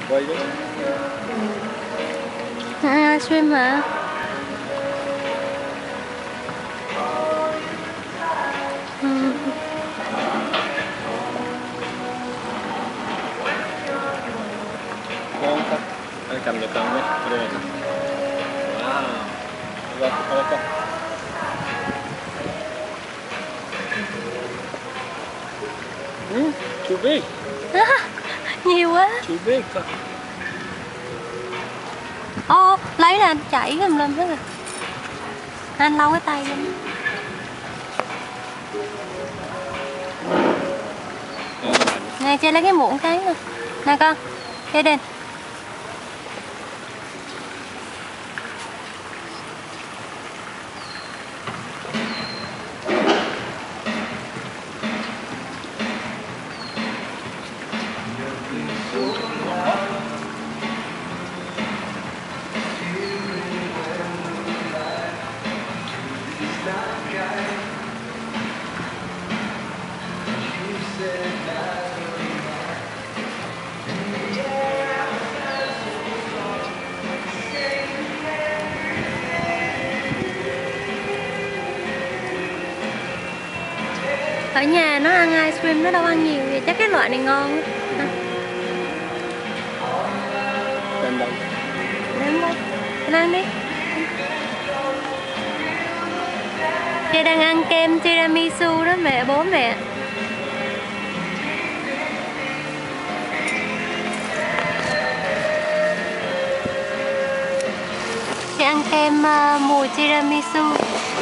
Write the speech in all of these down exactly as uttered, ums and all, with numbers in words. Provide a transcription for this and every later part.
Quay chứ. À, stream hả? Ừ. Ngon không? Anh cầm cho con nhé. Đây này. Wow. Rồi, con con. Mm, too big. Nhiều quá. Too big. Ô, lấy ra chảy lên lên hết rồi. Anh lau cái tay lên. Nè, chơi lấy cái muỗng cái nè. Nè con, chơi đền. Ở nhà nó ăn ice cream nó đâu ăn nhiều vậy, chắc cái loại này ngon á. Đem đâu? Đem đâu? Anh ăn đi. Chị đang ăn kem tiramisu đó mẹ, bố mẹ. Chị ăn kem uh, mùi tiramisu.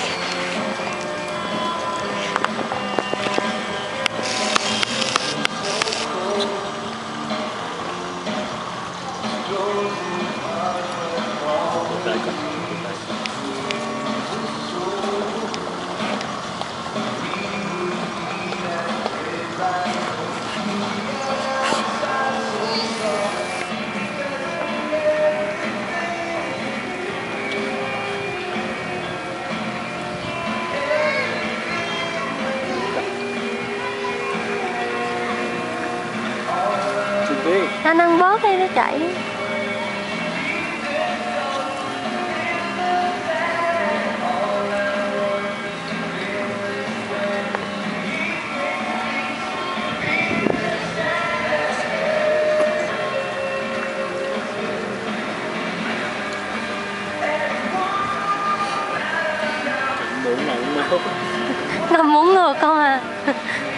Anh ăn bớt đi nó chảy. Ngâm muốn ngược không à.